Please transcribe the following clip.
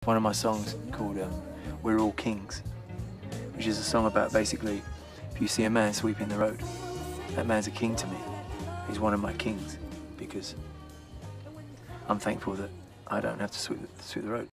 One of my songs called We're All Kings, which is a song about basically if you see a man sweeping the road, that man's a king to me. He's one of my kings because I'm thankful that I don't have to sweep the road.